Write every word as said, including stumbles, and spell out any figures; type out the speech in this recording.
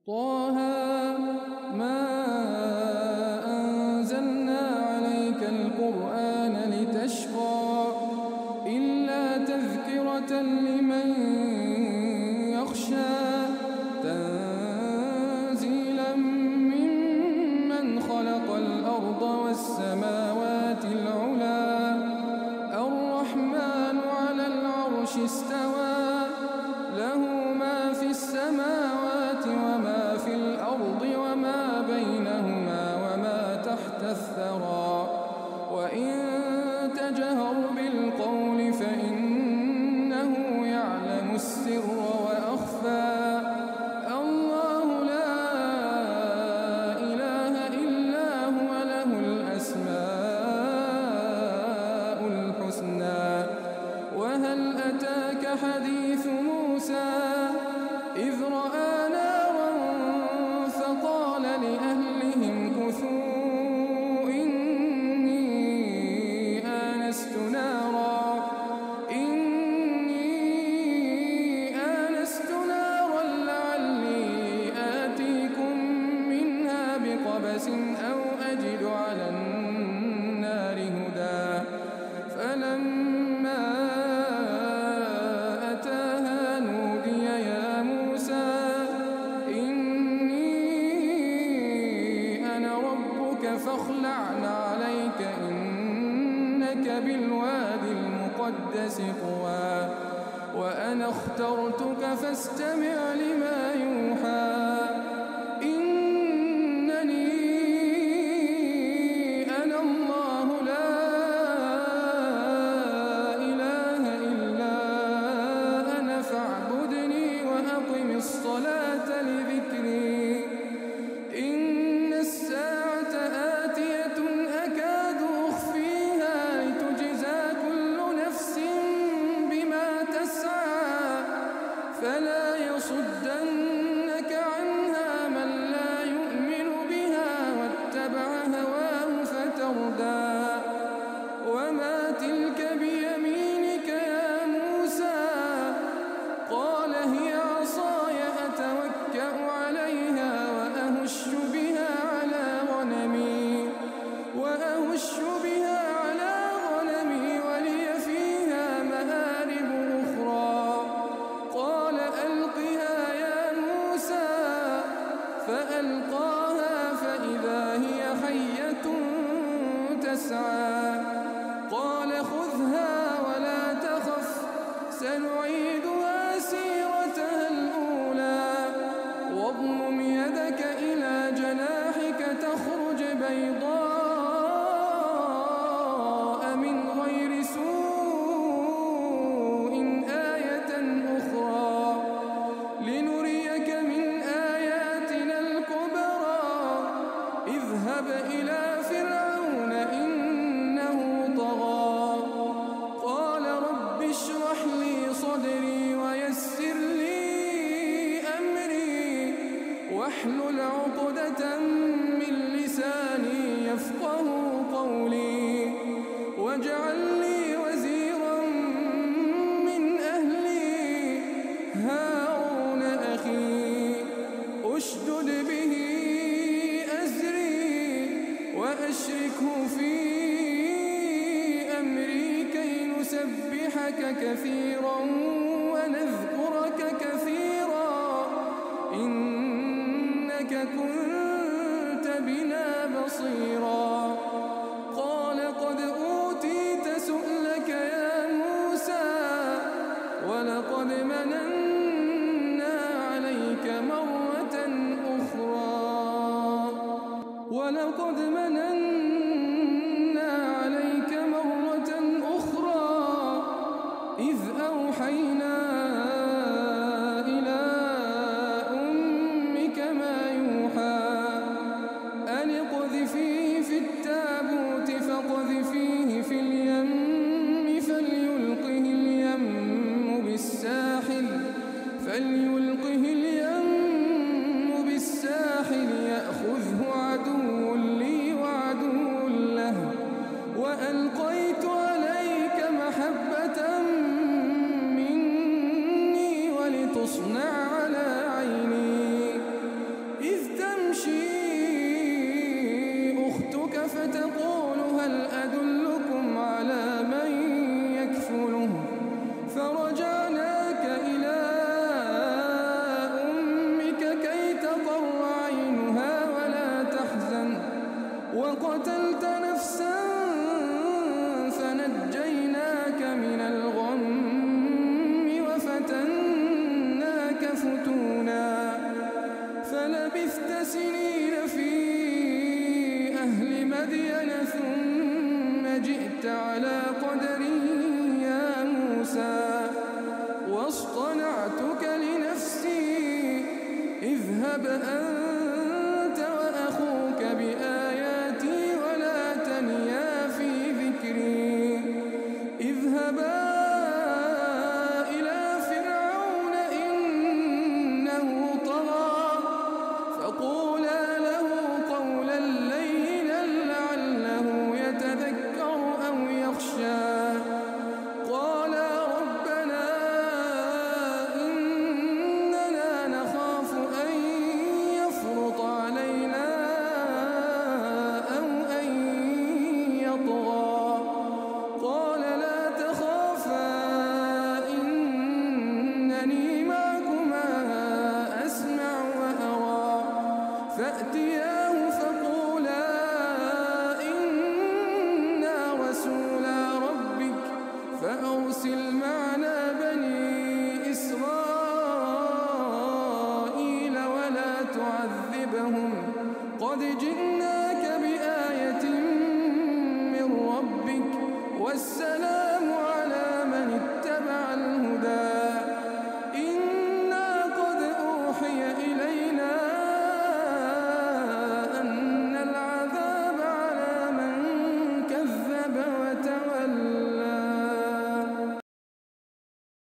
طه ما أنزلنا عليك القرآن لتشقى إلا تذكرة لمن يخشى تنزيلا ممن خلق الأرض والسماوات العلى الرحمن على العرش استوى له ما في السماوات وما في الأرض وما بينهما وما تحت الثرى وإن تجهر بالقول فإنه يعلم السر وأخفى الله لا إله إلا هو له الأسماء الحسنى وهل أتاك حديث موسى إذ رأى نارا فقال لأهلهم كثوا إني آنست نارا إني آنست نارا لعلي آتيكم منها بقبس أو أجد على النار هدى فلما أتاها نودي يا موسى إني أنا ربك فاخلع عليك إنك بالوادي المقدس طوى وأنا اخترتك فاستمع لما يوحى إنني أنا الله لا إله إلا أنا فاعبدني وأقم الصلاة لذكري إن الساعة آتية أكاد أخفيها لتجزى كل نفس بما تسعى فلا يصدنك عنها من لا يؤمن بها واتبع هواه فتردى وما تلك بيمينك يا موسى قال هي عصاي أتوكأ عليها وأهش بها على غنمي وأهش بها على غنمي ولي فيها مآرب أخرى قال ألقها يا موسى فألقاها فإذا هي حية تسعى قال خذها ولا تخف سنعيدها سيرتها الأولى واضمم يدك إلى جناحك تخرج بيضاء من غير سوء آية أخرى لنريك من آياتنا الكبرى اذهب إلى فرعون إنه طغى قال رب اشرح لي صدري ويسر لي أمري واحلل عقدة من لساني يفقه قولي واجعل لي وزيرا من أهلي هارون أخي أشدد به أزري وأشركه في أمري كي نسبحك كثيرا ونذكرك كثيرا إنك كنت بنا بصيرا قال قد أوتيت سؤلك يا موسى ولقد مننا عليك مرة أخرى ولقد مننا عليك مرة أخرى إذ أوحينا إلى أمك ما يوحى أن اقذفيه في التابوت فاقذفيه في اليم فليلقه اليم بالساحل فليلقه اليم بالساحل يأخذه عدو لي وعدو سنين في أهل مدين ثم جئت على قدر يا موسى واصطنعتك لنفسي اذهب أنت وأخوك بآياتي ولا تنيا في ذكري اذهبا إلى فرعون إنه طغى فقولا له قولا لينا لعله يتذكر أو يخشى قالا ربنا إننا نخاف أن يفرط علينا أو أن يطغى قال لا تخافا إنني معكما أسمع وأرى فأتياه فقولا إنا رسولا ربك فأرسل معنا بني إسرائيل ولا تعذبهم قد جئناك بآية من ربك والسلام